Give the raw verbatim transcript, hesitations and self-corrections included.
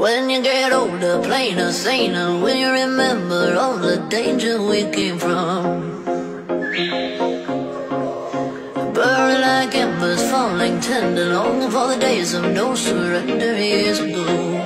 When you get older, plainer, saner, will you remember all the danger we came from? Burning like embers, falling tender, longing for the days of no surrender years ago.